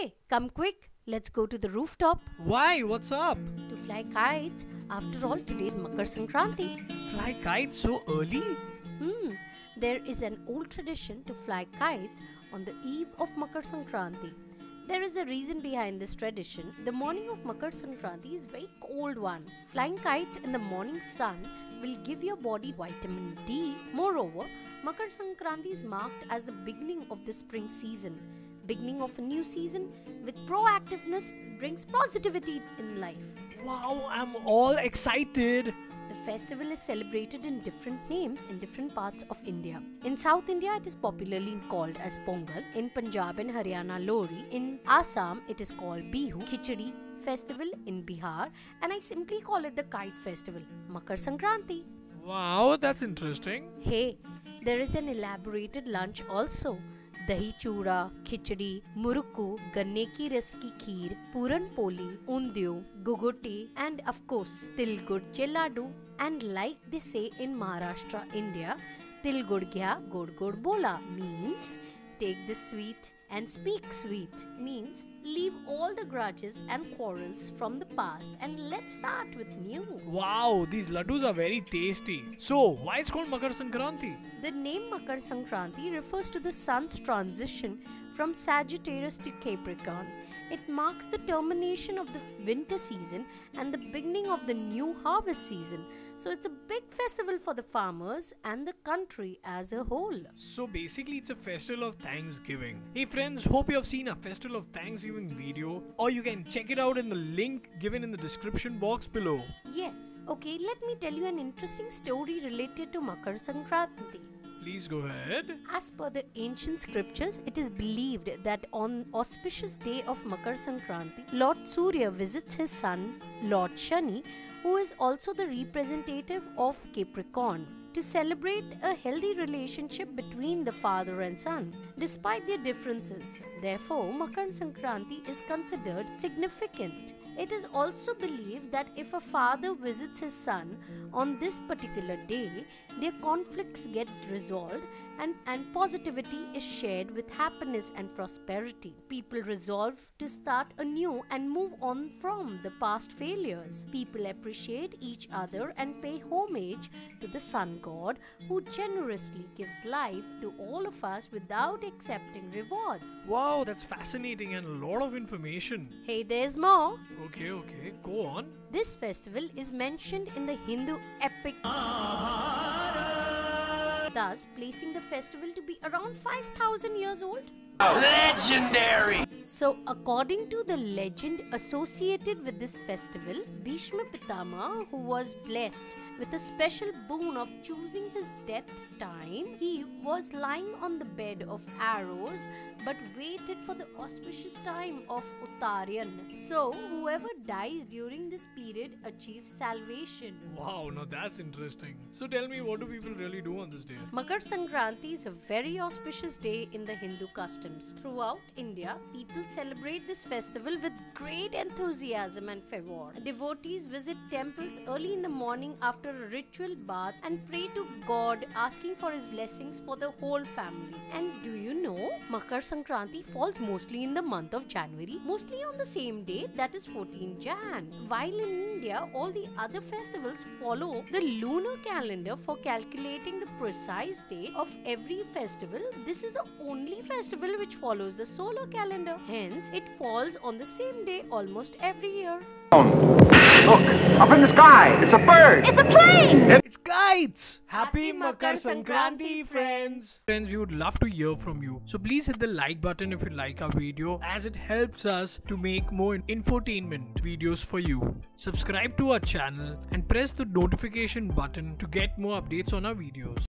Hey, come quick. Let's go to the rooftop. Why? What's up? To fly kites. After all, today's Makar Sankrati. Fly kites so early? There is an old tradition to fly kites on the eve of Makar Sankranti. There is a reason behind this tradition. The morning of Makar Sankranti is a very cold one. Flying kites in the morning sun will give your body vitamin D. Moreover, Makar Sankranti is marked as the beginning of the spring season. Beginning of a new season with proactiveness brings positivity in life. Wow, I'm all excited. The festival is celebrated in different names in different parts of India. In South India, it is popularly called as Pongal. In Punjab and Haryana, Lohri. In Assam, it is called Bihu, Khichdi festival in Bihar, and I simply call it the Kite Festival, Makar Sankranti. Wow, that's interesting. Hey, there is an elaborated lunch also. Dahi chura, khichdi, murukku, ganne ki ras ki kheer, puran poli, undiyo, gugoti, and of course til gud che laddu. And like they say in Maharashtra, India, til gud gya gud gud bola means take the sweet and speak sweet, means leave all the grudges and quarrels from the past and let's start with new. Wow, these laddus are very tasty. So, why it's called Makar Sankranti? The name Makar Sankranti refers to the sun's transition from Sagittarius to Capricorn. It marks the termination of the winter season and the beginning of the new harvest season. So it's a big festival for the farmers and the country as a whole. So basically it's a festival of Thanksgiving. Hey friends, hope you have seen a festival of Thanksgiving video, or you can check it out in the link given in the description box below. Yes. Okay, let me tell you an interesting story related to Makar Sankranti. Please go ahead. As per the ancient scriptures, it is believed that on auspicious day of Makar Sankranti, Lord Surya visits his son, Lord Shani, who is also the representative of Capricorn, to celebrate a healthy relationship between the father and son, despite their differences. Therefore, Makar Sankranti is considered significant. It is also believed that if a father visits his son on this particular day, their conflicts get resolved and positivity is shared with happiness and prosperity. People resolve to start anew and move on from the past failures. People appreciate each other and pay homage to the sun god who generously gives life to all of us without accepting reward. Wow, that's fascinating and a lot of information. Hey, there's more. Okay, go on. This festival is mentioned in the Hindu epic, thus placing the festival to be around 5,000 years old. Legendary! So, according to the legend associated with this festival, Bhishma Pitama, who was blessed with a special boon of choosing his death time, he was lying on the bed of arrows but waited for the auspicious time of Uttarayan. So, whoever dies during this period achieves salvation. Wow, now that's interesting. So tell me, what do people really do on this day? Makar Sankranti is a very auspicious day in the Hindu customs. Throughout India, people celebrate this festival with great enthusiasm and fervor. Devotees visit temples early in the morning after a ritual bath and pray to God, asking for his blessings for the whole family. And do you know, Makar Sankranti falls mostly in the month of January, mostly on the same day, that is 14 Jan. While in India, all the other festivals follow the lunar calendar for calculating the precise day of every festival. This is the only festival which follows the solar calendar. Hence, it falls on the same day almost every year. Look, up in the sky, it's a bird! It's a plane! It's kites! Happy Makar Sankranti, friends! Friends, we would love to hear from you. So please hit the like button if you like our video, as it helps us to make more infotainment videos for you. Subscribe to our channel and press the notification button to get more updates on our videos.